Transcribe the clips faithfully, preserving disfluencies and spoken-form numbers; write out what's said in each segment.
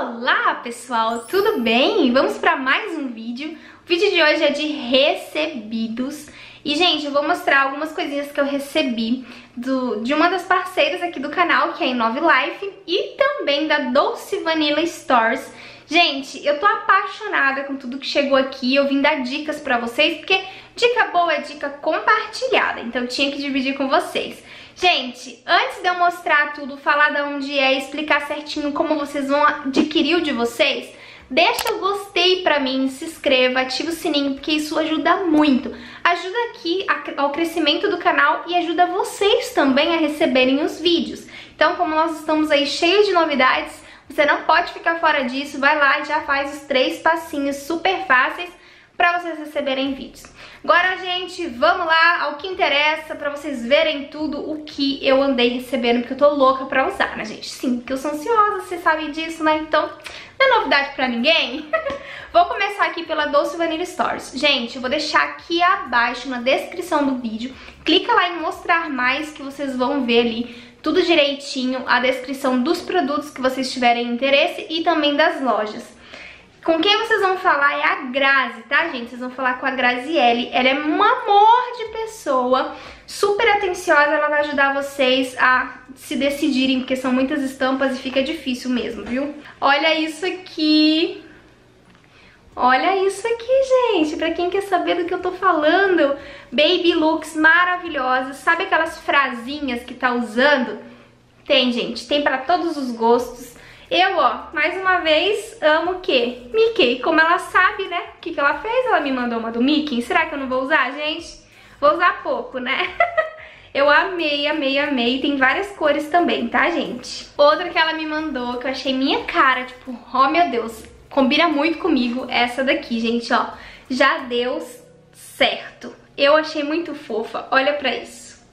Olá pessoal, tudo bem? Vamos para mais um vídeo. O vídeo de hoje é de recebidos. E gente, eu vou mostrar algumas coisinhas que eu recebi do, de uma das parceiras aqui do canal, que é a Inove Life, e também da Doce Vanilla Stores. Gente, eu tô apaixonada com tudo que chegou aqui. Eu vim dar dicas pra vocês, porque dica boa é dica compartilhada, então eu tinha que dividir com vocês. Gente, antes de eu mostrar tudo, falar de onde é, explicar certinho como vocês vão adquirir o de vocês, deixa o gostei pra mim, se inscreva, ativa o sininho, porque isso ajuda muito. Ajuda aqui ao crescimento do canal e ajuda vocês também a receberem os vídeos. Então, como nós estamos aí cheios de novidades, você não pode ficar fora disso, vai lá e já faz os três passinhos super fáceis para vocês receberem vídeos. Agora, gente, vamos lá ao que interessa, para vocês verem tudo o que eu andei recebendo, porque eu tô louca pra usar, né, gente? Sim, porque eu sou ansiosa, vocês sabem disso, né? Então, não é novidade pra ninguém. Vou começar aqui pela Doce Vanilla Stores. Gente, eu vou deixar aqui abaixo na descrição do vídeo. Clica lá em mostrar mais, que vocês vão ver ali tudo direitinho, a descrição dos produtos que vocês tiverem interesse e também das lojas. Com quem vocês vão falar é a Grazi, tá, gente? Vocês vão falar com a Graziele. Ela é um amor de pessoa, super atenciosa. Ela vai ajudar vocês a se decidirem, porque são muitas estampas e fica difícil mesmo, viu? Olha isso aqui. Olha isso aqui, gente. Pra quem quer saber do que eu tô falando. Baby looks maravilhosas. Sabe aquelas frasinhas que tá usando? Tem, gente. Tem pra todos os gostos. Eu, ó, mais uma vez, amo o quê? Mickey. Como ela sabe, né? O que que ela fez? Ela me mandou uma do Mickey. Será que eu não vou usar, gente? Vou usar pouco, né? Eu amei, amei, amei. Tem várias cores também, tá, gente? Outra que ela me mandou, que eu achei minha cara, tipo, ó, meu Deus, combina muito comigo, essa daqui, gente, ó. Já deu certo. Eu achei muito fofa. Olha pra isso.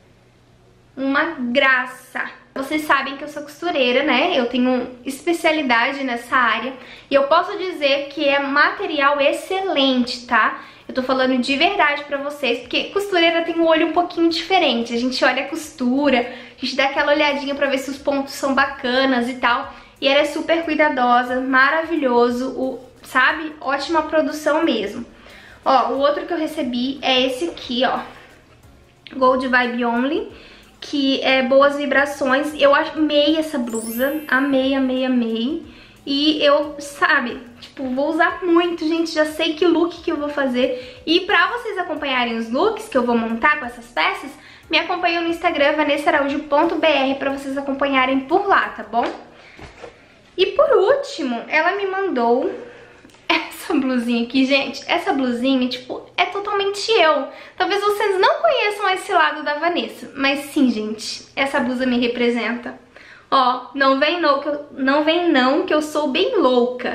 Uma graça. Vocês sabem que eu sou costureira, né? Eu tenho especialidade nessa área e eu posso dizer que é material excelente, tá? Eu tô falando de verdade pra vocês, porque costureira tem um olho um pouquinho diferente. A gente olha a costura, a gente dá aquela olhadinha pra ver se os pontos são bacanas e tal. E ela é super cuidadosa, maravilhoso, o, sabe? Ótima produção mesmo. Ó, o outro que eu recebi é esse aqui, ó. Gold Vibe Only, que é boas vibrações. Eu amei essa blusa, amei, amei, amei. E eu, sabe, tipo, vou usar muito, gente, já sei que look que eu vou fazer. E pra vocês acompanharem os looks que eu vou montar com essas peças, me acompanham no Instagram, vanessa araújo ponto br, pra vocês acompanharem por lá, tá bom? E por último, ela me mandou essa blusinha aqui, gente. Essa blusinha, tipo, é totalmente eu. Talvez vocês não conheçam esse lado da Vanessa, mas sim, gente, essa blusa me representa. Ó, não vem não que eu, não, vem não, que eu sou bem louca.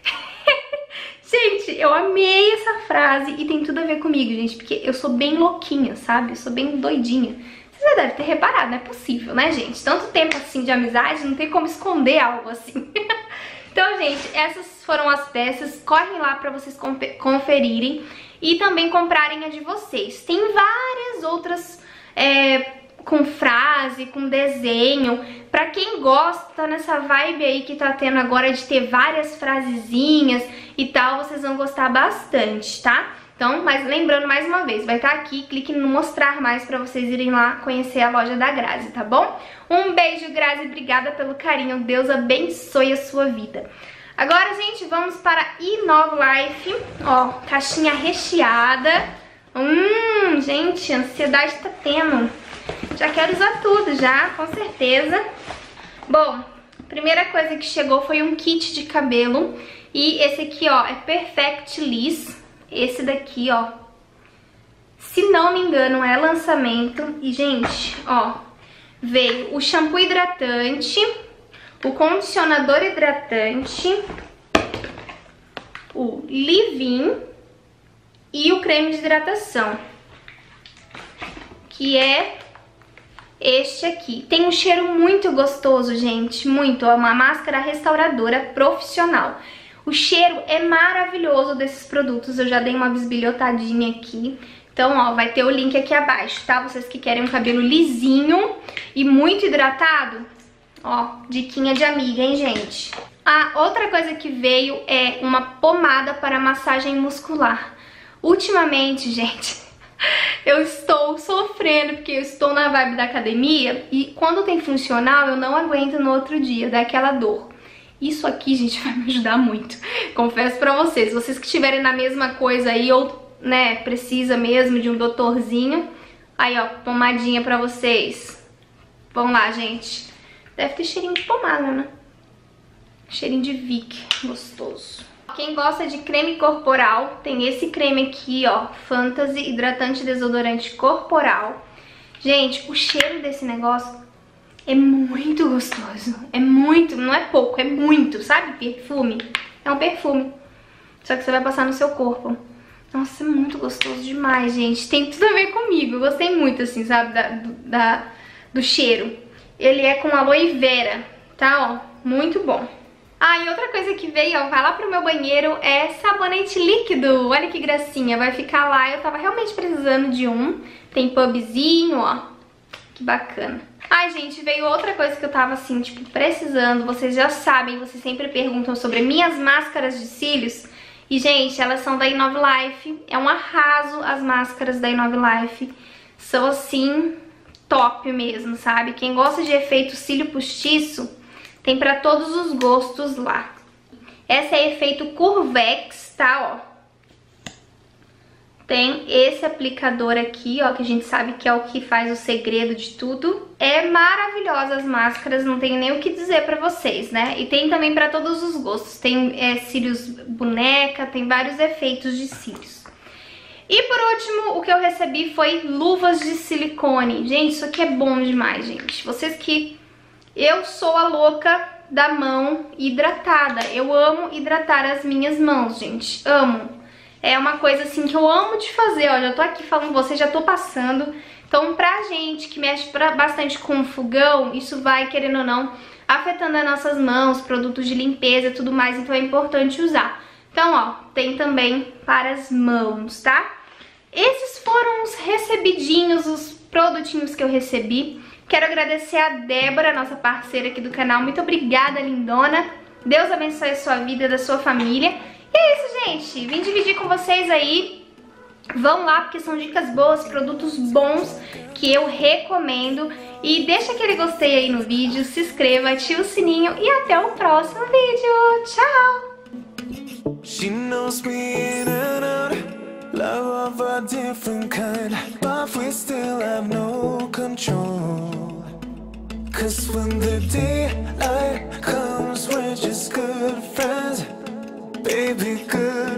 Gente, eu amei essa frase e tem tudo a ver comigo, gente, porque eu sou bem louquinha, sabe? Eu sou bem doidinha. Vocês já devem ter reparado, não é possível, né, gente? Tanto tempo assim de amizade, não tem como esconder algo assim. Então, gente, essas foram as peças. Correm lá pra vocês conferirem e também comprarem a de vocês. Tem várias outras é, com frase, com desenho. Pra quem gosta, tá nessa vibe aí que tá tendo agora de ter várias frasezinhas e tal, vocês vão gostar bastante, tá? Então, mas lembrando mais uma vez, vai estar aqui, clique no mostrar mais pra vocês irem lá conhecer a loja da Grazi, tá bom? Um beijo, Grazi, obrigada pelo carinho, Deus abençoe a sua vida. Agora, gente, vamos para Inove Life, ó, caixinha recheada. Hum, gente, a ansiedade tá tendo. Já quero usar tudo já, com certeza. Bom, a primeira coisa que chegou foi um kit de cabelo. E esse aqui, ó, é Perfect Liss. Esse daqui, ó, se não me engano, é lançamento. E, gente, ó, veio o shampoo hidratante, o condicionador hidratante, o leave-in e o creme de hidratação, que é este aqui. Tem um cheiro muito gostoso, gente, muito. É uma máscara restauradora profissional. O cheiro é maravilhoso desses produtos, eu já dei uma bisbilhotadinha aqui. Então, ó, vai ter o link aqui abaixo, tá? Vocês que querem um cabelo lisinho e muito hidratado, ó, diquinha de amiga, hein, gente? A outra coisa que veio é uma pomada para massagem muscular. Ultimamente, gente, eu estou sofrendo porque eu estou na vibe da academia e quando tem funcional eu não aguento no outro dia, dá aquela dor. Isso aqui, gente, vai me ajudar muito, confesso pra vocês. Vocês que estiverem na mesma coisa aí ou, né, precisa mesmo de um doutorzinho, aí, ó, pomadinha pra vocês. Vamos lá, gente. Deve ter cheirinho de pomada, né? Cheirinho de Vick, gostoso. Quem gosta de creme corporal, tem esse creme aqui, ó, Fantasy Hidratante Desodorante Corporal. Gente, o cheiro desse negócio é muito gostoso. É muito, não é pouco, é muito, sabe? Perfume. É um perfume. Só que você vai passar no seu corpo. Nossa, é muito gostoso demais, gente. Tem tudo a ver comigo. Eu gostei muito, assim, sabe? Da, do, da, do cheiro. Ele é com aloe vera, tá? Ó, muito bom. Ah, e outra coisa que veio, ó, vai lá pro meu banheiro, é sabonete líquido. Olha que gracinha, vai ficar lá. Eu tava realmente precisando de um. Tem pubzinho, ó. Que bacana. Ai, gente, veio outra coisa que eu tava, assim, tipo, precisando. Vocês já sabem, vocês sempre perguntam sobre minhas máscaras de cílios. E, gente, elas são da Innovilife. É um arraso as máscaras da Innovilife. São, assim, top mesmo, sabe? Quem gosta de efeito cílio postiço, tem pra todos os gostos lá. Essa é efeito Curvex, tá, ó. Tem esse aplicador aqui, ó, que a gente sabe que é o que faz o segredo de tudo. É maravilhosa as máscaras, não tenho nem o que dizer pra vocês, né? E tem também pra todos os gostos. Tem é, cílios boneca, tem vários efeitos de cílios. E por último, o que eu recebi foi luvas de silicone. Gente, isso aqui é bom demais, gente. Vocês que... Eu sou a louca da mão hidratada. Eu amo hidratar as minhas mãos, gente. Amo. É uma coisa assim que eu amo de fazer, ó. Já tô aqui falando com vocês, já tô passando. Então, pra gente que mexe pra, bastante com fogão, isso vai, querendo ou não, afetando as nossas mãos, produtos de limpeza e tudo mais. Então é importante usar. Então, ó, tem também para as mãos, tá? Esses foram os recebidinhos, os produtinhos que eu recebi. Quero agradecer a Débora, nossa parceira aqui do canal. Muito obrigada, lindona. Deus abençoe a sua vida, da sua família. E é isso, gente. Vim dividir com vocês aí. Vão lá, porque são dicas boas, produtos bons que eu recomendo. E deixa aquele gostei aí no vídeo, se inscreva, ative o sininho e até o próximo vídeo. Tchau! She knows me in and out. Love of a different kind, but we still have no control. Cause when the daylight comes, we're just good friends. Baby, good.